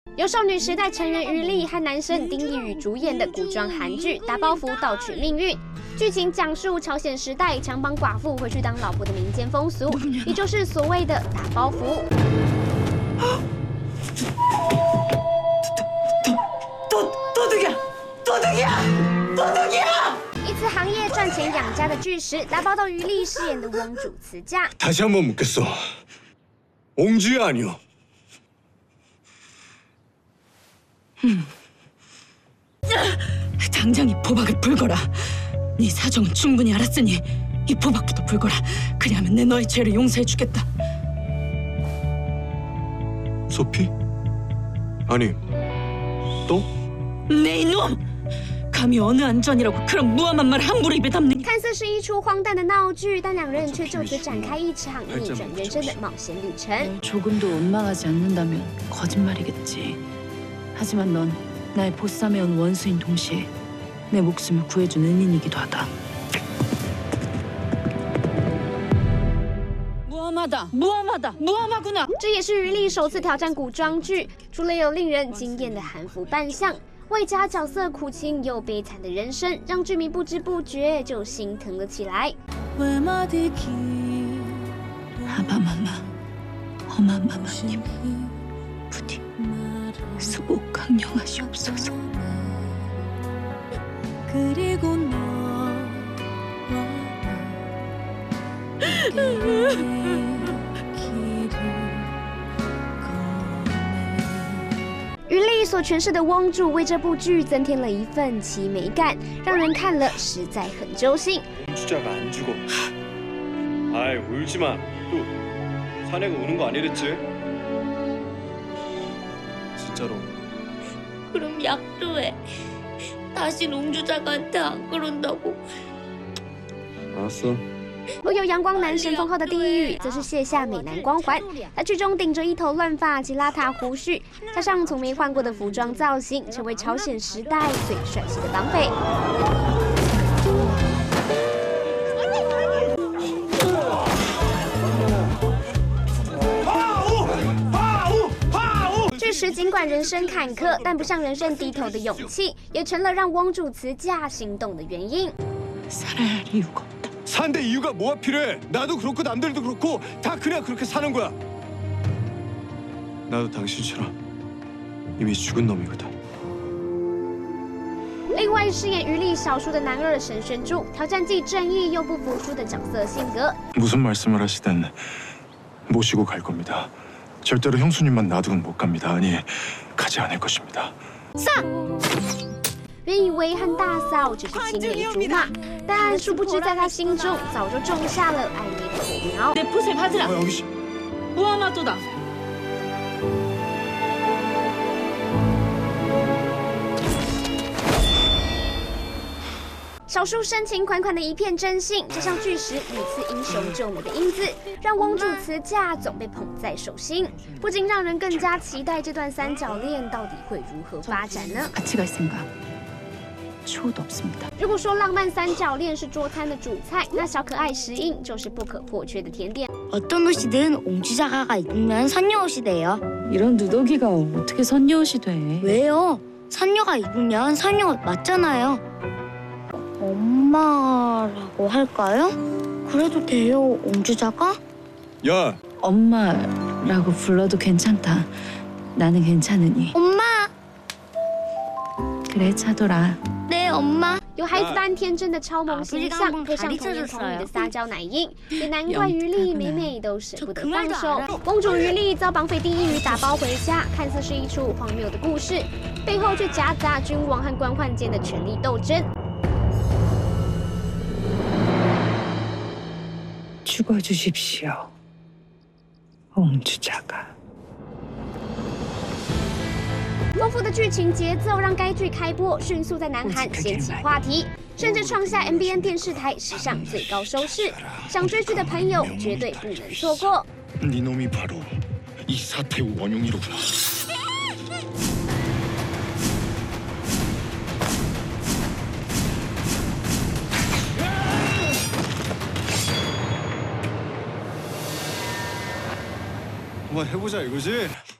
由少女时代成员于丽和男神丁义宇主演的古装韩剧《打包服盗取命运》，剧情讲述朝鲜时代强绑寡妇回去当老婆的民间风俗，也就是所谓的打包服。도둑이야！ 一次行业赚钱养家的巨石，打包到于丽饰演的翁主辞嫁。 다시 한번 묻겠어. 옹주야 아니요? 당장 이 포박을 풀거라. 네 사정은 충분히 알았으니 이 포박부터 풀거라. 그리하면 내 너의 죄를 용서해주겠다. 소피? 아니, 또? 내 이놈! 감히 어느 안전이라고 그런 무함한 말을 함부로 입에 담는. 看似是一出荒诞的闹剧，但两人却就此展开一场逆转人生的冒险旅程。 조금도 원망하지 않는다면 거짓말이겠지. 하지만 넌 나의 보쌈해온 원수인 동시에 내 목숨을 구해준 은인이기도 하다. 무함하구나. 这也是于丽首次挑战古装剧，除了有令人惊艳的韩服扮相，外加角色苦情又悲惨的人生，让剧迷不知不觉就心疼了起来。 하바마마, 어마마마님, 부디 수복 강령하시옵소서. 그리고 너와 길을 꺼내 于丽所诠释的翁主为这部剧增添了一份凄美感，让人看了实在很揪心。 주자가 안 죽어. 아이 울지 마. 또 사내가 우는 거 아니랬지? 진짜로. 그럼 약도해. 다시 옹주작한테 안 그런다고. 알았어. 而有阳光男神封号的丁义宇，则是卸下美男光环。他剧中顶着一头乱发及邋遢胡须，加上从没换过的服装造型，成为朝鲜时代最帅气的绑匪。 巨石尽管人生坎坷，但不向人生低头的勇气，也成了让翁主辞嫁心动的原因。 살아야 할 이유가 없다. 산데 이유가 뭐가 필요해? 나도 그렇고 남들도 그렇고 다 그냥 그렇게 사는 거야. 나도 당신처럼 이미 죽은 놈이거든. 另外，饰演于丽小叔的男二沈玄柱，挑战既正义又不服输的角色性格。 무슨 말씀을 하시든 모시고 갈 겁니다. 절대로 형수님만 놔두고는 못 갑니다. 아니, 가지 않을 것입니다. 原以为和大嫂只是青梅竹马，但殊不知在他心中早就种下了爱你的火苗。 내 풋을 받으라. 여기 씨. 무함하도다. 小叔深情款款的一片真性，加上巨石屡次英雄救美的英姿，让翁主辞嫁总被捧在手心，不禁让人更加期待这段三角恋到底会如何发展呢？ 같이 갈 생각 초도 없습니다. 如果说浪漫三角恋是桌餐的主菜，那小可爱石英就是不可或缺的甜点。 어떤 옷이든 옹주작가가 입으면 선녀옷이 돼요. 이런 누더기가 어떻게 선녀옷이 돼? 왜요? 선녀가 입으면 선녀옷 맞잖아요. 엄마라고 할까요? 그래도 돼요, 옹주작가? 야, 엄마라고 불러도 괜찮다. 나는 괜찮으니. 엄마! 그래, 차돌아. 네, 엄마. 有孩子般天真的超萌形象，配上童言童语的撒娇奶音，也难怪于丽每每都舍不得放手。公主于丽遭绑匪丁义宇打包回家，看似是一出荒谬的故事，背后却夹杂君王和官宦间的权力斗争。 죽어주십시오, 옹주작가. 丰富的剧情节奏让该剧开播迅速在南韩掀起话题，甚至创下 MBN 电视台史上最高收视。想追剧的朋友绝对不能错过。 네 놈이 바로 이 사태의 원흉이로구나. 한번 해보자 이거지?